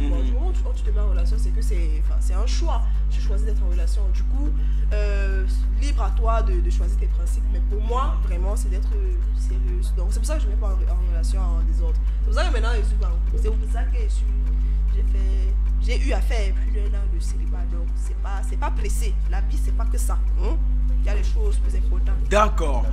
Tu vois, du moment où tu te mets en relation, c'est que c'est un choix. Tu choisis d'être en relation. Du coup, libre à toi de choisir tes principes. Mais pour moi, vraiment, c'est d'être sérieuse. Donc, c'est pour ça que je ne mets pas en relation en désordre. C'est pour ça que maintenant, c'est pour ça que j'ai eu à faire plus d'un an de célibat. Donc, c'est pas pressé. La vie, c'est pas que ça. Il y a des choses plus importantes. D'accord.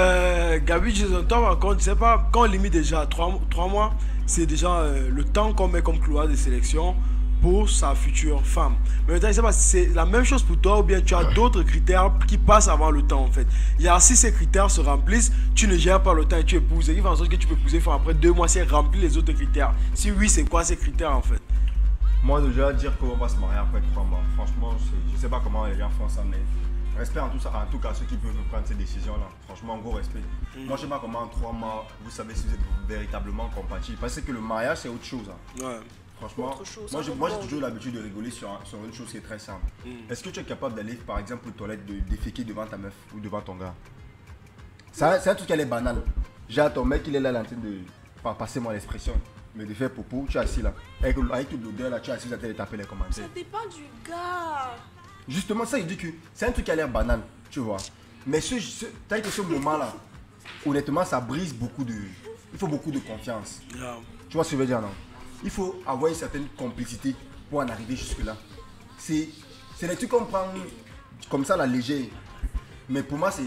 Gabi, je t'entends par contre, c'est pas quand on limite déjà 3 mois, c'est déjà le temps qu'on met comme couloir de sélection pour sa future femme. Mais maintenant, je sais pas si c'est la même chose pour toi ou bien tu as d'autres critères qui passent avant le temps en fait. Il y a si ces critères se remplissent, tu ne gères pas le temps et tu épouses. Et il fait en sorte que tu peux épouser après 2 mois si elle remplit les autres critères. Si oui, c'est quoi ces critères en fait? Moi, déjà, dire qu'on va se marier après 3 mois, franchement, je sais pas comment les gens font ça, mais respect en tout cas ceux qui peuvent prendre ces décisions-là. Franchement, gros respect. Moi, je sais pas comment en 3 mois, vous savez si vous êtes véritablement compatibles. Parce que le mariage, c'est autre chose. Ouais. Franchement, moi j'ai toujours l'habitude de rigoler sur une chose qui est très simple. Est-ce que tu es capable d'aller, par exemple, aux toilettes, de déféquer devant ta meuf ou devant ton gars? C'est un truc qui est banal. J'ai ton mec, il est là en train de, passer-moi l'expression, mais de faire popo, tu es assis là. Avec toute l'odeur là, tu es assis à taper les commentaires. Ça dépend du gars. Justement, ça, il dit que c'est un truc qui a l'air banal, tu vois. Mais t'as que ce moment-là, honnêtement, ça brise beaucoup de... Il faut beaucoup de confiance. Yeah. Tu vois ce que je veux dire, non? Il faut avoir une certaine complicité pour en arriver jusque-là. C'est des trucs qu'on prend comme ça, la légère. Mais pour moi,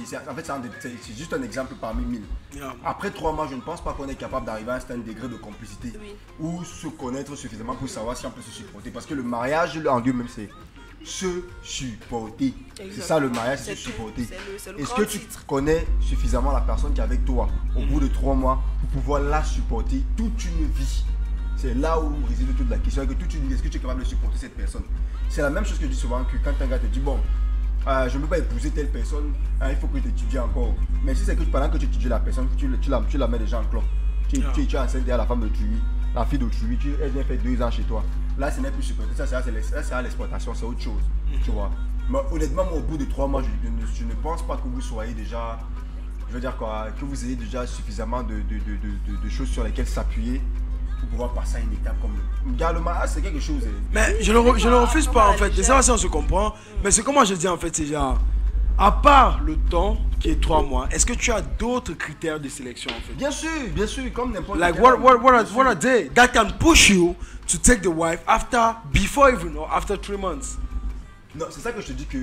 c'est juste un exemple parmi 1000. Yeah. Après 3 mois, je ne pense pas qu'on est capable d'arriver à un certain degré de complicité. Oui. Ou se connaître suffisamment pour savoir si on peut se supporter. Parce que le mariage, en Dieu même, c'est se supporter. C'est ça le mariage, c'est se supporter. Est-ce que tu connais suffisamment la personne qui est avec toi au bout de 3 mois pour pouvoir la supporter toute une vie? C'est là où réside toute la question. Que toute une vie, est-ce que tu es capable de supporter cette personne? C'est la même chose que je dis souvent, que quand un gars te dit bon, je ne peux pas épouser telle personne, il faut que tu étudies encore. Mais si c'est que pendant que tu étudies la personne, tu la mets déjà en cloque. Tu es enceinte derrière la femme d'autrui, la fille d'autrui, elle vient faire 2 ans chez toi. Là, ce n'est plus supporté. Ça, c'est à l'exploitation, c'est autre chose. Tu vois. Mais honnêtement, moi, au bout de 3 mois, je ne pense pas que vous soyez déjà, je veux dire quoi, que vous ayez déjà suffisamment de choses sur lesquelles s'appuyer pour pouvoir passer à une étape comme le mariage, c'est quelque chose. Mais je ne refuse pas en fait. Et ça, si on se comprend. Mais c'est comment je dis en fait, c'est genre, à part le temps qui est 3 mois, est-ce que tu as d'autres critères de sélection en fait? Bien sûr, comme n'importe Like what are they that can push you to take the wife before even or after 3 months? Non, c'est ça que je te dis que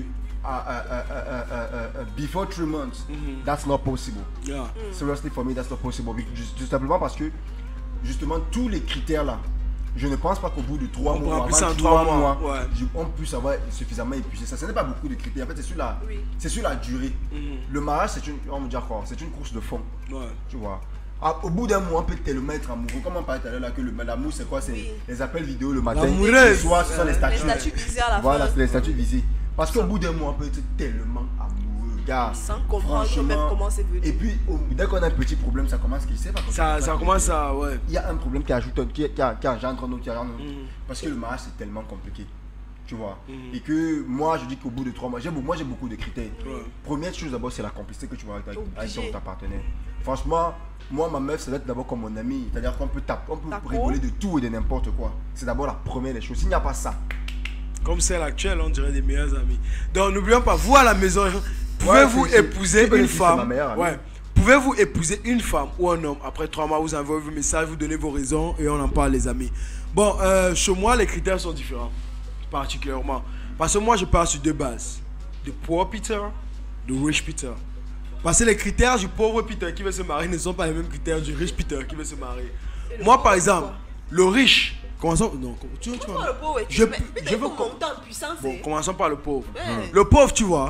before 3 months, that's not possible. Yeah. Seriously, for me, that's not possible. Juste simplement parce que justement tous les critères là, je ne pense pas qu'au bout de 3 mois, avant 3 mois, on puisse avoir suffisamment épuisé ça. Ce n'est pas beaucoup de critères. En fait, c'est sur la durée. Le mariage, on me dit quoi? C'est une course de fond. Ouais. Tu vois. Au bout d'un mois, on peut tellement être amoureux. Comme on parlait tout à l'heure là, que l'amour c'est quoi? C'est les appels vidéo le matin. Le soir, ce sont les statuts. Les statuts visés à la fin. Voilà, c'est les statuts visés. Parce qu'au bout d'un mois, on peut être tellement amoureux. Gars, sans comprendre même comment c'est venu. Et puis, dès qu'on a un petit problème, ça commence qui sait pas. Ça commence à, ouais. Il y a un problème qui ajoute, qui engendre un autre. Parce que le mariage, c'est tellement compliqué. Tu vois. Et que moi, je dis qu'au bout de 3 mois, j'ai beaucoup de critères. Première chose d'abord, c'est la complicité que tu vois avec ton partenaire. Franchement, moi, ma meuf, ça doit être d'abord comme mon ami. C'est-à-dire qu'on peut rigoler de tout et de n'importe quoi. C'est d'abord la première des choses. S'il n'y a pas ça. Comme celle actuelle, on dirait des meilleurs amis. Donc, n'oublions pas, vous à la maison, pouvez-vous épouser une femme? Pouvez-vous épouser une femme ou un homme après 3 mois? Vous envoyez vos messages, vous donnez vos raisons et on en parle, les amis. Bon, chez moi, les critères sont différents, particulièrement. Parce que moi, je pars sur 2 bases. De poor Peter, de rich Peter. Parce que les critères du pauvre Peter qui veut se marier ne sont pas les mêmes critères du rich Peter qui veut se marier. Moi, par exemple, le riche, commençons. Non, tu le pauvre, je veux monter en puissance. Bon, commençons par le pauvre. Le pauvre, tu vois,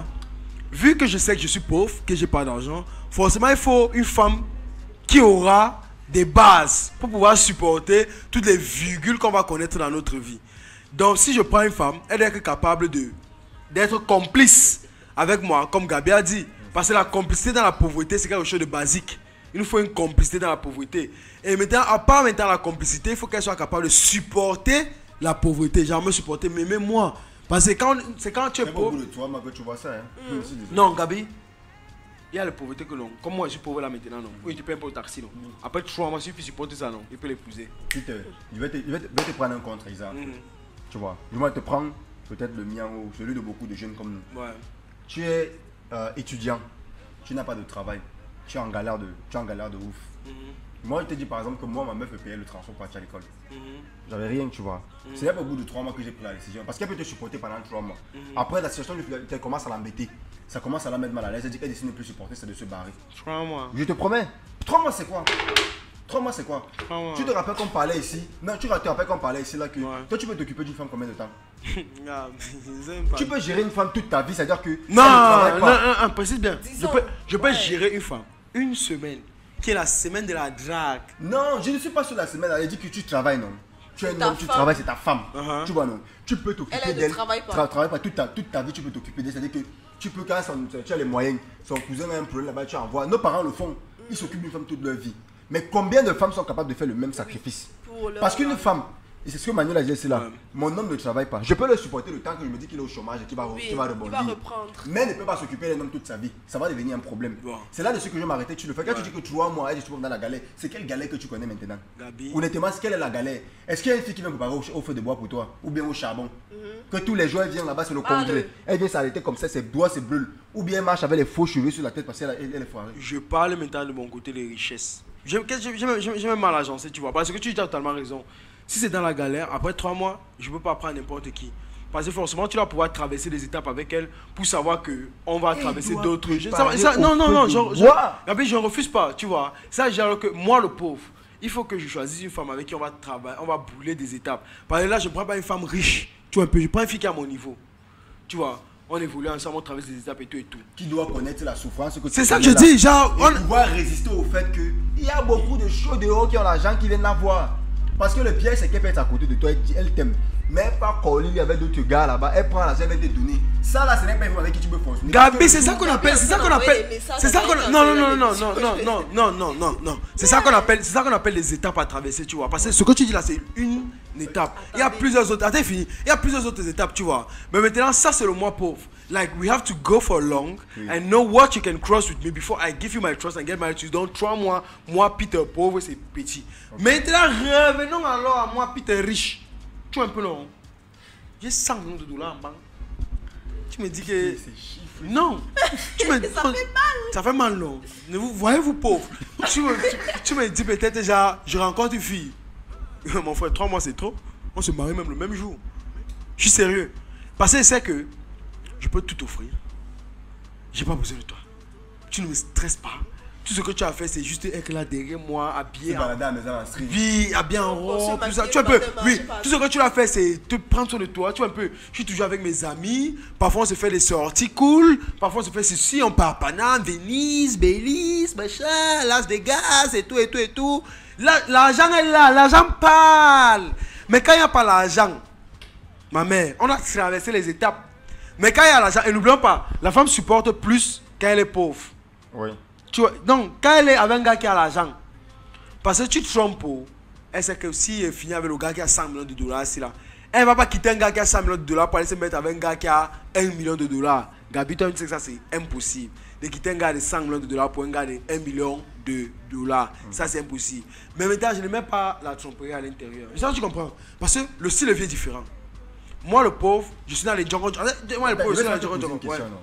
vu que je sais que je suis pauvre, que j'ai pas d'argent, forcément, il faut une femme qui aura des bases pour pouvoir supporter toutes les virgules qu'on va connaître dans notre vie. Donc, si je prends une femme, elle doit être capable d'être complice avec moi, comme Gabi a dit. Parce que la complicité dans la pauvreté, c'est quelque chose de basique. Il nous faut une complicité dans la pauvreté. Et maintenant, à part maintenant la complicité, il faut qu'elle soit capable de supporter la pauvreté. Genre me supporter, mais même moi. Parce que c'est quand tu es pauvre. C'est de toi, que tu vois ça. Hein? Non, Gabi. Il y a la pauvreté que non. Comme moi, je suis pauvre là maintenant, non. Oui, tu payes un peu au taxi, non. Après 3 mois, si tu supportes ça, non. Il peut l'épouser. Je vais te prendre un contre-exemple. Tu vois, je vais te prendre peut-être le mien ou celui de beaucoup de jeunes comme nous. Ouais. Tu es étudiant, tu n'as pas de travail, tu es en galère de ouf. Moi, je te dis par exemple que moi, ma meuf me payait le transport pour partir à l'école. J'avais rien, tu vois. C'est au bout de 3 mois que j'ai pris la décision. Parce qu'elle peut te supporter pendant 3 mois. Après, la situation commence à l'embêter. Ça commence à la mettre mal à l'aise. Elle dit qu'elle décide de ne plus supporter, c'est de se barrer. 3 mois. Je te promets. 3 mois, c'est quoi? 3 mois, c'est quoi? Tu te rappelles qu'on parlait ici? Non, tu te rappelles qu'on parlait ici là que toi, tu peux t'occuper d'une femme combien de temps? Tu peux gérer une femme toute ta vie, c'est-à-dire que. Non, précise bien. Je peux gérer une femme une semaine. Qui est la semaine de la drague. Non, je ne suis pas sur la semaine. Elle dit que tu travailles, non. Tu es un homme, tu travailles, c'est ta femme. Tu vois, non. Tu peux t'occuper d'elle. Elle ne travaille pas. Toute ta vie, tu peux t'occuper d'elle. C'est-à-dire que tu peux, quand tu as les moyens, son cousin a un problème là-bas, tu envoies. Nos parents le font. Ils s'occupent d'une femme toute leur vie. Mais combien de femmes sont capables de faire le même sacrifice? Parce qu'une femme, et c'est ce que Manuel a dit, c'est là. Mon homme ne travaille pas. Je peux le supporter le temps que je me dis qu'il est au chômage et qu'il va rebondir. Il va reprendre. Mais il ne peut pas s'occuper d'un homme toute sa vie. Ça va devenir un problème. C'est là de ce que je vais m'arrêter. Tu le fais. Quand tu dis que 3 mois, elle est dans la galère. C'est quelle galère que tu connais maintenant? Gabi. Honnêtement, quelle est la galère? Est-ce qu'il y a une fille qui vient préparer au feu de bois pour toi? Ou bien au charbon? Que tous les jours elle vient là-bas, c'est le congrès. Elle vient s'arrêter comme ça, ses doigts se brûlent. Ou bien elle marche avec les faux cheveux sur la tête parce qu'elle est foirée. Je parle maintenant de mon côté des richesses. J'ai même mal agencé, tu vois. Parce que tu as totalement raison. Si c'est dans la galère, après 3 mois, je ne peux pas prendre n'importe qui. Parce que forcément, tu vas pouvoir traverser des étapes avec elle pour savoir qu'on va traverser d'autres. Non, je ne refuse pas, tu vois. Ça, genre que moi, le pauvre, il faut que je choisisse une femme avec qui on va travailler, on va brûler des étapes. Parce que là, je ne prends pas une femme riche, tu vois un peu. Je prends une fille qui est à mon niveau, tu vois. On évolue ensemble, on traverse des étapes et tout. Qui doit connaître la souffrance que c'est ça que je dis, genre. On doit résister au fait qu'il y a beaucoup de choses dehors qui ont l'argent qui viennent la voir. Parce que le piège, c'est qu'elle peut être à côté de toi, elle t'aime. Mais pas collée avec d'autres gars là-bas, elle prend l'argent, elle va te donner. Ça là, ce n'est pas une femme avec qui tu peux fonctionner. Gabi, c'est ça qu'on appelle. C'est ça qu'on appelle. C'est ça qu'on Non. C'est ça qu'on appelle les étapes à traverser, tu vois. Parce que ce que tu dis là, c'est une étape. Il y a plusieurs autres. Attends, fini. Il y a plusieurs autres étapes, tu vois. Mais maintenant, ça, c'est le mois pauvre. Like, we have to go for long and know what you can cross with me before I give you my trust and get married to you. Donc, 3 mois, moi, Peter pauvre, c'est petit. Maintenant, revenons alors à moi, Peter riche. Tu vois un peu long. J'ai 100 millions de dollars en banque. Tu me dis que. Non. Tu me... ça fait mal. Ça fait mal, non. Voyez-vous pauvre. Tu me dis peut-être déjà, je rencontre une fille. Mon frère, 3 mois c'est trop. On se marie même le même jour. Je suis sérieux. Parce que c'est que je peux tout offrir. J'ai pas besoin de toi. Tu ne me stresses pas. Tout ce que tu as fait, c'est juste être là derrière moi, habillé en... Oui, habillé en robe, tout ça. Tu vois un peu, oui. Tout ce que tu as fait, c'est te prendre soin de toi. Tu vois un peu, je suis toujours avec mes amis. Parfois, on se fait des sorties cool. Parfois, on se fait ceci, on part à Paname, Venise, Belize, machin, Las Vegas, et tout. L'argent est là, l'argent parle. Mais quand il n'y a pas l'argent, ma mère, on a traversé les étapes. Mais quand il y a l'argent, et n'oublions pas, la femme supporte plus quand elle est pauvre. Oui. Tu vois, donc, quand elle est avec un gars qui a l'argent, parce que tu te trompes, elle sait que si elle finit avec le gars qui a 100 millions de dollars, c'est là. Elle ne va pas quitter un gars qui a 100 millions de dollars pour aller se mettre avec un gars qui a 1 million de dollars. Gabi, toi, tu sais que ça, c'est impossible. De quitter un gars de 100 millions de dollars pour un gars de 1 million de dollars. Ça, c'est impossible. Mais maintenant, je ne mets pas la tromperie à l'intérieur. Ça, tu comprends? Parce que le style de vie est différent. Moi, le pauvre, je suis dans les Django. Moi, le pauvre, je suis dans les Django.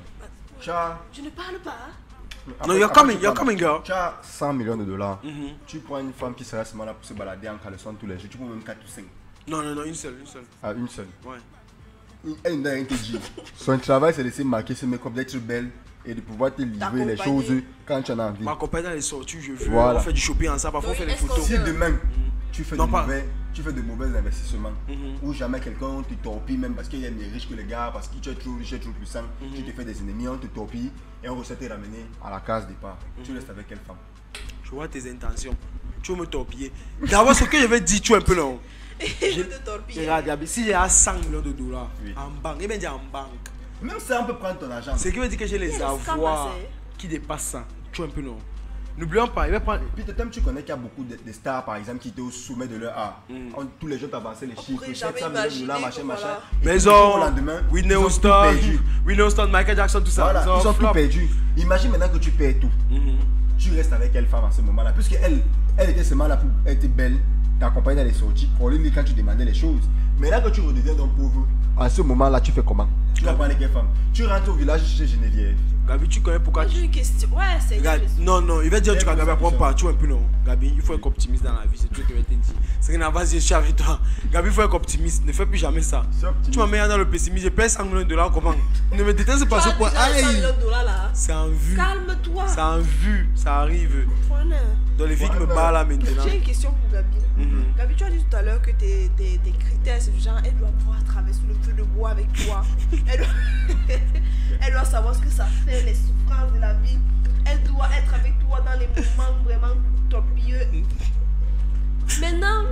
Je ne parle pas. Non, you're coming, girl. Tu as 100 millions de dollars. Tu prends une femme qui sera seulement là pour se balader en caleçon tous les jours. Tu prends même 4 ou 5. Non, une seule. Ah, une seule. Ouais. Elle n'a rien te dit. Son travail, c'est de laisser marquer ce make-up, d'être belle et de pouvoir te livrer les choses quand tu en as envie. M'accompagner dans les sorties, je veux. On fait du shopping ensemble, parfois on fait des photos. Si demain, tu fais de mauvais investissements ou jamais quelqu'un te torpille, même parce qu'il y a des riches que les gars, parce que tu es trop riche, tu es trop puissant, tu te fais des ennemis, on te torpille et on essaie de te ramener à la case départ. Tu restes avec quelle femme? Je vois tes intentions. Tu veux me torpiller. D'abord, ce que je vais dire, tu es un peu long. Je vais te torpiller. Regarde, si j'ai 100 millions de dollars en banque, il va dire en banque. Même ça, on peut prendre ton argent. Ce qui veut dire que j'ai les avoirs qui dépassent ça. Tu es un peu long. N'oublions pas, il va prendre. Puis tu connais qu'il y a beaucoup de stars, par exemple, qui étaient au sommet de leur art. Tous les jours, tu avançais les chiffres, 700 millions $, machin. Mais ils ont. Whitney Houston, Michael Jackson, tout ça. Voilà, ils ont tout perdu. Imagine maintenant que tu perds tout. Tu restes avec quelle femme à ce moment-là? Puisqu'elle était seulement là pour être belle, t'accompagner dans les sorties, pour lui quand tu demandais les choses. Mais là que tu redeviens donc pauvre, à ce moment-là, tu fais comment? Tu vas parler quelle femme? Tu rentres au village chez Geneviève. Gabi, tu connais pourquoi J'ai une question. Ouais, c'est une question. Non, il va dire tu vas Gabi prendre partout un peu, non. Gabi, il faut être optimiste dans la vie, c'est tout ce que je vais te dire. C'est que vas-y, je suis avec toi. Gabi, il faut être optimiste, ne fais plus jamais ça. Tu m'as mis dans le pessimisme, je paye $100 millions, comment? Ne me déteste pas ce point. C'est en vue. Calme-toi. C'est en vue, ça arrive. Dans les filles qui me parlent là maintenant. J'ai une question pour Gabi. Gabi, tu as dit tout à l'heure que tes critères, c'est du genre, elle doit pouvoir traverser le feu de bois avec toi. Elle doit savoir ce que ça fait, les souffrances de la vie. Elle doit être avec toi dans les moments vraiment torpilleux. Maintenant,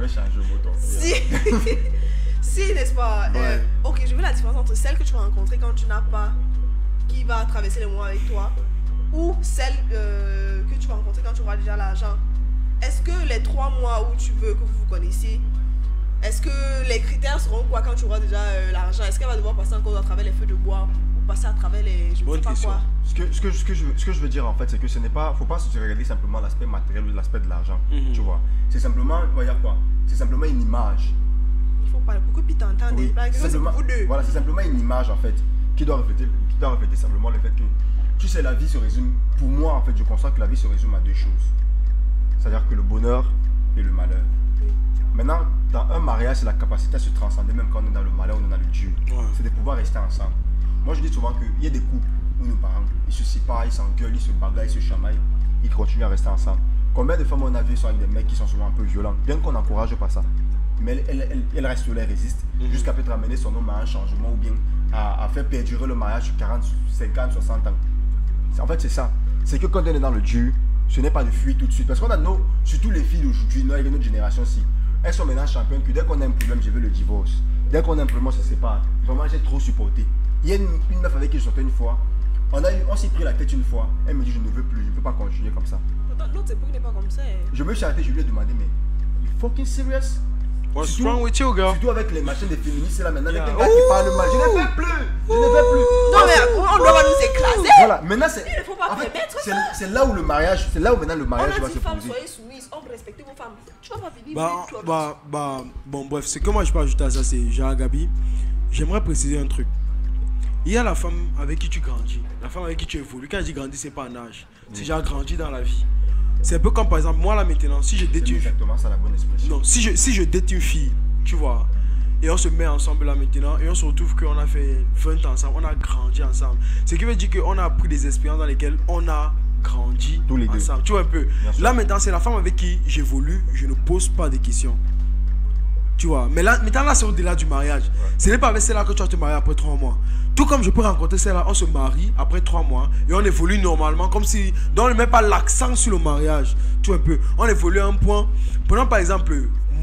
si n'est-ce pas, ok, je veux la différence entre celle que tu vas rencontrer quand tu n'as pas, qui va traverser les mois avec toi, ou celle que tu vas rencontrer quand tu auras déjà l'argent. Est-ce que les 3 mois où tu veux que vous vous connaissiez, est-ce que les critères seront quoi quand tu auras déjà l'argent? Est-ce qu'elle va devoir passer encore à travers les feux de bois ou passer à travers les... Je ne sais pas quoi. Ce que je veux dire en fait, c'est que ce n'est pas... faut pas se regarder simplement l'aspect matériel ou l'aspect de l'argent, tu vois. C'est simplement... on va dire quoi? C'est simplement une image. Il faut parler beaucoup puis t'entendre. Oui, voilà, c'est simplement une image en fait qui doit refléter simplement le fait que... Tu sais, la vie se résume... Pour moi en fait, je constate que la vie se résume à 2 choses. C'est-à-dire que le bonheur et le malheur. Maintenant, dans un mariage, c'est la capacité à se transcender, même quand on est dans le malheur, on est dans le dur. C'est de pouvoir rester ensemble. Moi, je dis souvent qu'il y a des couples où nos parents, ils se séparent, ils s'engueulent, ils se bagarrent, ils se chamaillent, ils continuent à rester ensemble. Combien de femmes on a vu sont avec des mecs qui sont souvent un peu violents, bien qu'on n'encourage pas ça. Mais elle reste là, elle résiste, jusqu'à peut-être amener son homme à un changement ou bien à faire perdurer le mariage sur 40, 50, 60 ans. En fait, c'est ça. C'est que quand on est dans le dur, ce n'est pas de fuir tout de suite. Parce qu'on a surtout les filles d'aujourd'hui, avec notre génération-ci, elles sont maintenant championnes que dès qu'on a un problème, je veux le divorce. Dès qu'on a un problème, on se sépare. Vraiment, j'ai trop supporté. Il y a une meuf avec qui je sortais une fois. On s'est pris la tête une fois. Elle me dit, je ne veux plus, je ne peux pas continuer comme ça. L'autre époque n'est pas comme ça. Je me suis arrêté, je lui ai demandé, mais you fucking serious? What's wrong with you, girl? Surtout avec les machines des féministes là maintenant, avec les gars qui parlent mal. Je ne fais plus! Non, mais on doit nous écraser! Voilà, maintenant c'est. Il ne faut pas permettre ça! C'est là où le mariage, c'est là où maintenant le mariage va se poser. Femmes, soyez soumises, on respecte vos femmes. Tu vas pas finir. Bon, bref, ce que moi je peux ajouter à ça, c'est genre Gabi, j'aimerais préciser un truc. Il y a la femme avec qui tu grandis, la femme avec qui tu évolues. Quand je dis grandis, c'est pas en âge, c'est genre grandi dans la vie. C'est un peu comme par exemple, moi là maintenant, si je date une... exactement ça la bonne expression. Non, si je date une fille, tu vois, et on se met ensemble là maintenant, et on se retrouve qu'on a fait 20 ans ensemble, on a grandi ensemble. Ce qui veut dire qu'on a pris des expériences dans lesquelles on a grandi tous les ensemble. Deux. Tu vois un peu. Là maintenant, c'est la femme avec qui j'évolue, je ne pose pas de questions. Tu vois, mais là, maintenant là c'est au-delà du mariage. Ouais. Ce n'est pas avec celle-là que tu vas te marier après 3 mois. Tout comme je peux rencontrer celle-là, on se marie après 3 mois et on évolue normalement, comme si on ne met pas l'accent sur le mariage. Tu vois un peu, on évolue à un point. Prenons par exemple,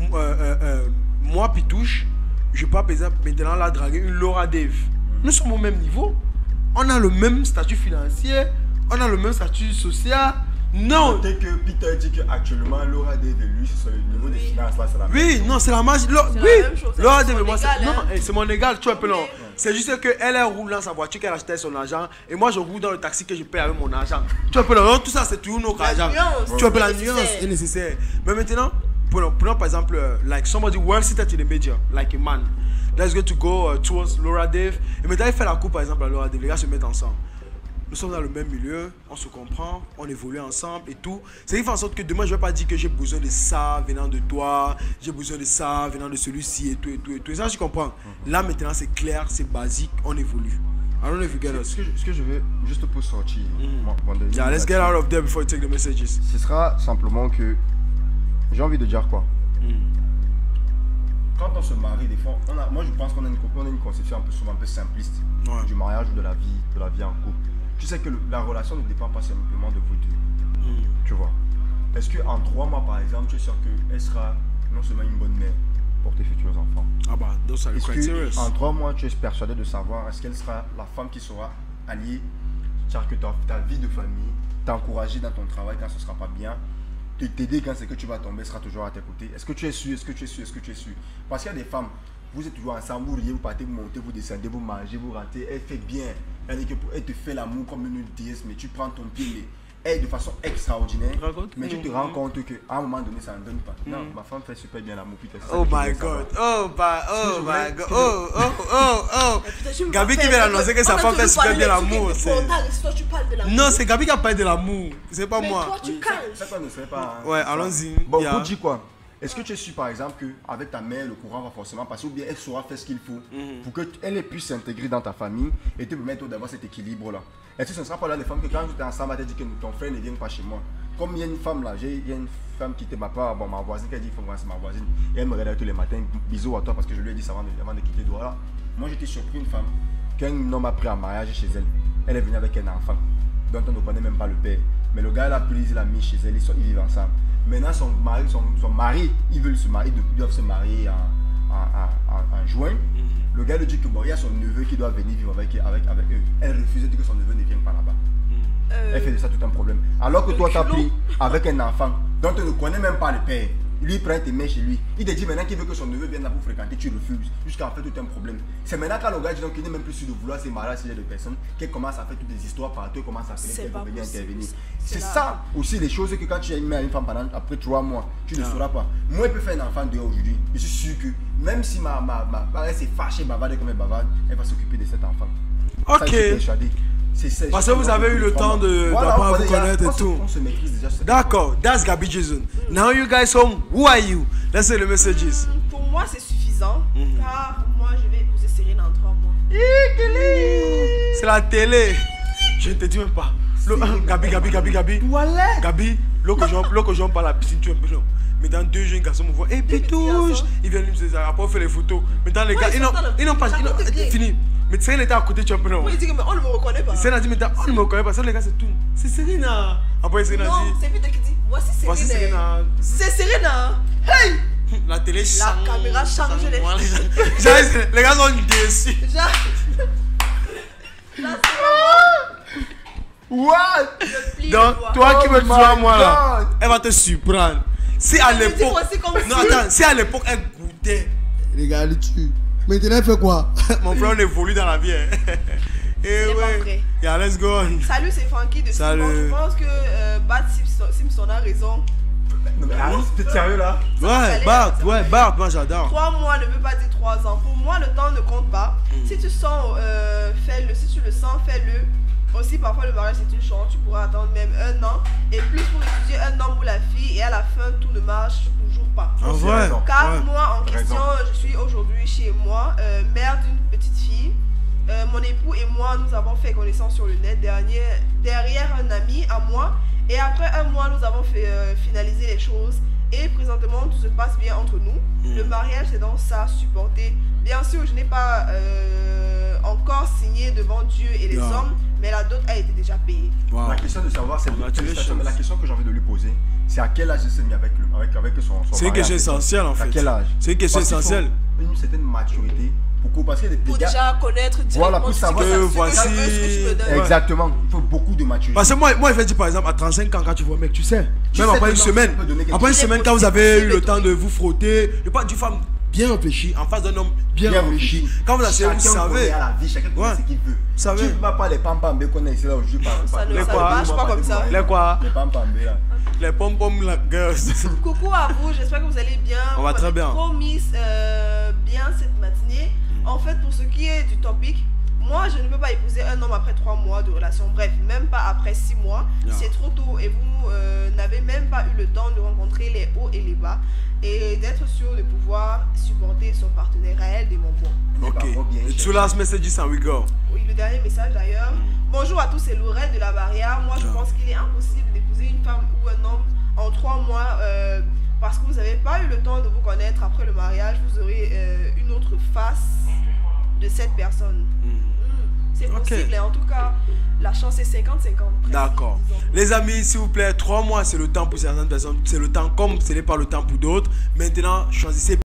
moi Pitouche, je peux par exemple maintenant la draguer une Laura Dave. Nous sommes au même niveau, on a le même statut financier, on a le même statut social. Non. Peut-être que Peter dit qu'actuellement Laura Dave et lui sur le niveau des finances là c'est la même chose. Oui, non c'est la magie. Oui, Laura Dave et moi c'est non, c'est mon égal, tu vois un peu non. C'est juste que elle roule dans sa voiture qu'elle achetait son argent et moi je roule dans le taxi que je paye avec mon argent. Tu vois un peu non, tout ça c'est toujours notre argent. Tu vois un peu la nuance est nécessaire. Mais maintenant, prenons par exemple like somebody well seated in the media, like a man. Let's go towards Laura Dave. Et maintenant il fait la coupe par exemple à Laura Dave, les gars se mettent ensemble. Nous sommes dans le même milieu, on se comprend, on évolue ensemble et tout. C'est qui fait en sorte que demain je ne vais pas dire que j'ai besoin de ça venant de toi, j'ai besoin de ça venant de celui-ci et tout et tout et tout. Et ça je comprends. Là maintenant c'est clair, c'est basique, on évolue. I don't know if you get us. Ce que je veux juste pour sortir. Yeah, let's get out of there before you take the messages. Ce sera simplement que j'ai envie de dire quoi. Quand on se marie, des fois, moi je pense qu'on a une conception souvent un peu simpliste du mariage ou de la vie en couple. Tu sais que la relation ne dépend pas simplement de vous deux. Tu vois. Est-ce qu'en 3 mois, par exemple, tu es sûr qu'elle sera non seulement une bonne mère pour tes futurs enfants? Ah bah, those are the criteria. En 3 mois, tu es persuadé de savoir est-ce qu'elle sera la femme qui sera alliée, c'est-à-dire que ta vie de famille t'encourager dans ton travail quand ce sera pas bien, t'aider quand c'est que tu vas tomber, sera toujours à tes côtés. Est-ce que tu es sûr? Est-ce que tu es sûr? Est-ce que tu es sûr? Parce qu'il y a des femmes, vous êtes toujours ensemble, vous riez, vous partez, vous montez, vous descendez, vous mangez, vous rentrez, elle fait bien. Elle te fait l'amour comme une déesse, mais tu prends ton pied, mais de façon extraordinaire, mais tu te rends compte qu'à un moment donné ça ne donne pas. Non, ma femme fait super bien l'amour. Oh my god, oh my god, oh. Gabi qui vient d'annoncer que sa femme fait super bien l'amour. Non, c'est Gabi qui a parlé de l'amour, c'est pas moi. Toi, tu calmes. Ça ne serait pas. Ouais, allons-y. Bon, pour dire quoi? Est-ce que tu es sûr par exemple qu'avec ta mère le courant va forcément passer ou bien elle saura faire ce qu'il faut pour qu'elle puisse s'intégrer dans ta famille et te permettre d'avoir cet équilibre là? Est-ce que ce ne sera pas là des femmes que quand tu es ensemble elle te dit que ton frère ne vient pas chez moi? Comme il y a une femme là, il y a une femme qui était ma voisine qui a dit qu'il faut voir c'est ma voisine et elle me regarde tous les matins, bisous à toi parce que je lui ai dit ça avant de quitter Douala. Moi j'étais surpris une femme qu'un homme a pris en mariage chez elle. Elle est venue avec un enfant dont on ne connaît même pas le père. Mais le gars l'a pris, il l'a mis chez elle, ils vivent ensemble. Maintenant, son mari, ils doivent se marier en juin. Le gars lui dit que bon, il y a son neveu qui doit venir vivre avec eux. Elle refuse de dire que son neveu ne vienne pas là-bas. Elle fait de ça tout un problème. Alors que toi, tu as pris avec un enfant dont tu ne connais même pas le père. Lui prend tes mains chez lui. Il te dit maintenant qu'il veut que son neveu vienne là pour fréquenter, tu refuses. Jusqu'à en fait tout un problème. C'est maintenant quand le gars dit qu'il n'est même plus sûr de vouloir se marier à ces deux personnes qu'elle commence à faire toutes des histoires partout, commence à appeler qu'elle veut venir intervenir. C'est ça aussi les choses que quand tu as mis à une femme pendant après 3 mois, tu ne sauras pas. Moi, je peux faire un enfant dehors aujourd'hui. Je suis sûr que même si ma elle s'est fâchée, bavarde comme elle bavarde, elle va s'occuper de cet enfant. Ok. Parce que vous avez eu le temps d'apprendre à vous connaître et tout. D'accord, that's Gabi Jason. Now you guys home, who are you? Let's say the messages. Pour moi, c'est suffisant. Car moi, je vais épouser Cyrine en 3 mois. C'est la télé. Je ne te dis même pas. Gabi. Voilà. Gabi, l'eau que par la piscine, tu es un peu long. Mais dans 2 jeunes garçons me voient, et puis touche. Ils viennent me dire, après on fait les photos. Mais dans les gars, ils n'ont pas fini. Mais Cyrine était à côté, tu es un peu long. Oui, il dit que mais on ne me reconnaît pas. Cyrine a dit, mais on ne me reconnaît pas. Ça, les gars, c'est tout. C'est Cyrine. Après, Cyrine a dit. Non, c'est Peter qui dit, voici Cyrine. C'est Cyrine. Hey! La télé change. La caméra change. Les gars sont déçus. What? Donc, toi qui me vois moi là, elle va te surprendre. Si à l'époque. Non, attends, si à l'époque elle goûtait. Regarde-tu. Maintenant, elle fait quoi? Mon frère, on évolue dans la vie. Et ouais. Yeah, let's go. Salut, c'est Frankie de Salut. Je pense que Bart Simpson a raison. Non, mais t'es sérieux là? Ouais, Bart, moi j'adore. 3 mois ne veut pas dire 3 ans. Pour moi, le temps ne compte pas. Si tu sens, fais-le. Si tu le sens, fais-le. Aussi, parfois, le mariage c'est une chance. Tu pourras attendre même 1 an. Et plus pour étudier 1 an pour la fille. Et à la fin, tout ne marche toujours pas. En vrai. Car moi, en question, je suis aujourd'hui chez moi, mère d'une petite fille. Mon époux et moi, nous avons fait connaissance sur le net derrière un ami à moi. Et après 1 mois, nous avons fait finaliser les choses. Et présentement, tout se passe bien entre nous. Le mariage, c'est donc ça, supporter. Bien sûr, je n'ai pas encore signé devant Dieu et les hommes, mais la dot a été déjà payée. La question de savoir, c'est la question que j'ai envie de lui poser. C'est à quel âge il s'est mis avec son C'est une question essentielle en fait. À quel âge? C'est une question essentielle. Une certaine maturité. Parce que pour déjà connaître voilà, pour savoir que voici. Exactement, il faut beaucoup de maturité. Parce que moi je vais dire par exemple à 35 ans quand tu vois un mec, tu sais, même après une semaine, quand vous avez eu le temps de vous frotter, je parle d'une femme bien réfléchie, en face d'un homme bien réfléchi. Quand vous asseyez, vous savez. Chacun connaît ce qu'il veut. Tu ne vas pas les pam-pam qu'on a ici là aujourd'hui. Ça ne marche pas comme ça. Les quoi? Les pam-pam là. Les pom-pom la gueule. Coucou à vous, j'espère que vous allez bien. On va très bien. Promis bien cette matinée. En fait, pour ce qui est du topic, moi je ne peux pas épouser un homme après 3 mois de relation. Bref, même pas après 6 mois. C'est trop tôt et vous n'avez même pas eu le temps de rencontrer les hauts et les bas et d'être sûr de pouvoir supporter son partenaire réel des moments. Ok. Two last messages and we go. Oui, le dernier message d'ailleurs. Bonjour à tous, c'est Lorraine de la Barrière. Moi, je pense qu'il est impossible d'épouser une femme ou un homme en 3 mois parce que vous n'avez pas eu le temps de vous connaître. Après le mariage, vous aurez une autre face de cette personne. C'est possible, et en tout cas, la chance est 50-50. D'accord. Les amis, s'il vous plaît, 3 mois, c'est le temps pour certaines personnes. C'est le temps comme ce n'est pas le temps pour d'autres. Maintenant, choisissez.